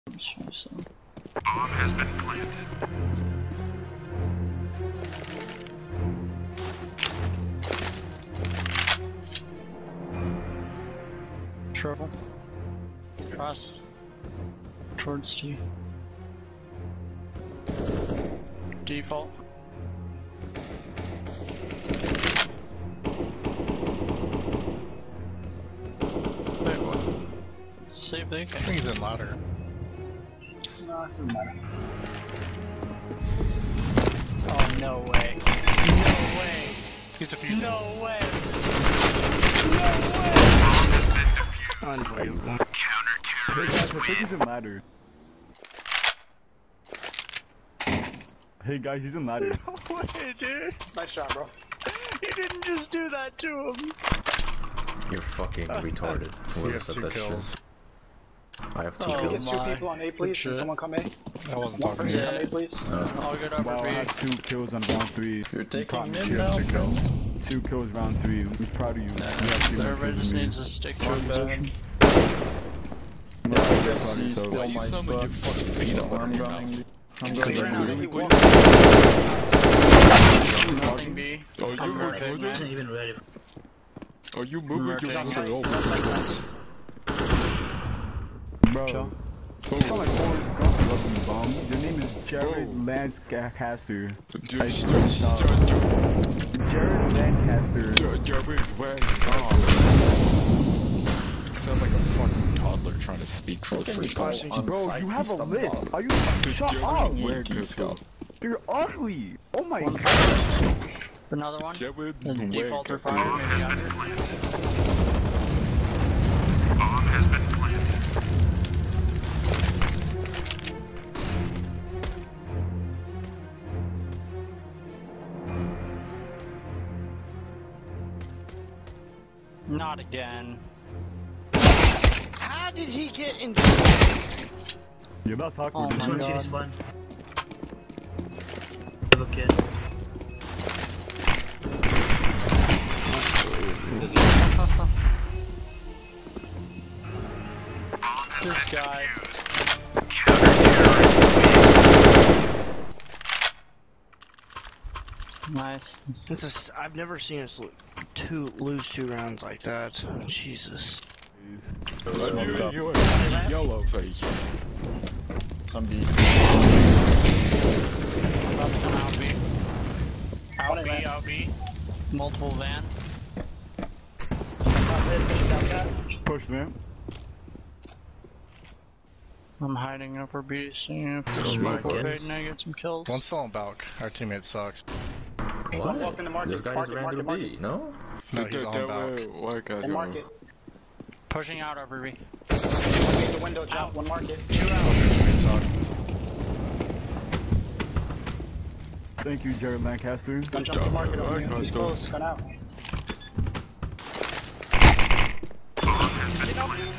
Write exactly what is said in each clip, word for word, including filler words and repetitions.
Bomb has been planted. Trouble. Cross. Towards T. Default. Wait, what? Save the I think he's in ladder. No, it doesn't matter. Oh, no way. No way. He's defusing. No way. Unbelievable. Counter-terrorist Hey guys, I think he's in ladder. Hey guys, he's in ladder. No way, dude. Nice job, bro. You didn't just do that to him. You're fucking retarded. He Whoever has said two that kills. shit. I have two Oh, Can we kills. get two my. people on A, please? Can Shit. someone come A? I wasn't One talking person to come you. A, please. Uh, I'll get over Wow, I B. have two kills on round three. You're taking caught me. mid You now. have two kills. Two kills round three. I'm proud of you. You have two more Everybody kills just than me. needs to stick to a position. I'm not proud of See, yourself. still my spot. I'm going. I'm Clear going. out. to He do walked. Nothing B. Are you I'm moving? perfect, man. Even ready. Are you moving? Merchant. You're Outside. moving over. Outside fence. Bro, Chill. you sound like Forrest Gump, you lucky bum. Your name is Jared Oh. Lancaster. Dude, I dude, swear to God. dude, Jared Lancaster. dude, Jared, where? Oh. You sound like a fucking toddler trying to speak for the first time. Bro, you have a list. Are you? Dude, Shut Jared, up. where can go? You're ugly. Oh my One. god. Another one. Jared, The where default can are go? fire, Bomb maybe has under. been planted. Bomb has been planted. Not again. How did he get in? Yeah, that's Oh awkward. my isn't it? god. Spawn. Have a kid. This guy. Nice. It's just, I've never seen us lo- two lose two rounds like that. Jesus. You're, you're a yellow face. Some B. About to come out B. Out B, out B. Multiple van. Push, man. I'm hiding over B, seeing if Oh there's my smoke or goodness. and I get some kills. One's still on Balk. Our teammate sucks. What? walk in the market. This guy Market, just ran market, through B, no? No, he's on Balk. Where can One market. Pushing out over B. One made the window jump. One market. Our teammate sucks. Thank you, Jared Lancaster. One jump to market over here. He's close. Gun out. Bomb has been planted.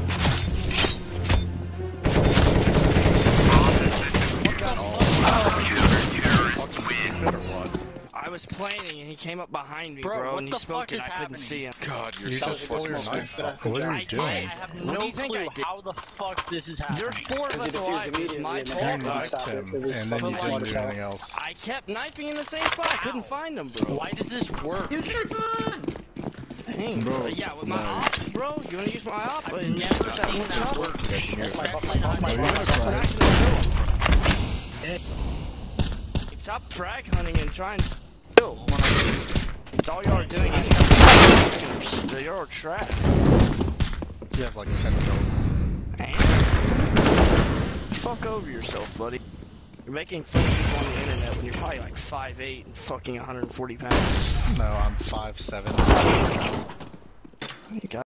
Counter-terrorists win. Better what? I was planning and he came up behind me, Bro, bro, what and he the smoked fuck it. is I couldn't happening? see him. God, you're You so just pulled your fucking knife Good out. job. What are I you did. I doing? have What no do you think clue I did? how the fuck this is happening. There's four of Because he us alive. defused It's immediately my and You fault. then knocked stopped him, it. It was and then you fucking didn't do water anything else. I kept knifing in the same spot. I couldn't find them, bro. Why does this work? Dang, Bro, bro. Yeah, with my no. op, bro. You wanna use my op? I've And never use that seen one this shot? work. Especially not Especially not my I'm not gonna kill him. Stop frag hunting and trying to kill. It's all y'all are doing. is You're trash. You have like ten kills. Man. Fuck over yourself, buddy. You're making fun of people on the internet when you're probably like five eight and fucking one hundred forty pounds. No, I'm five seven. You got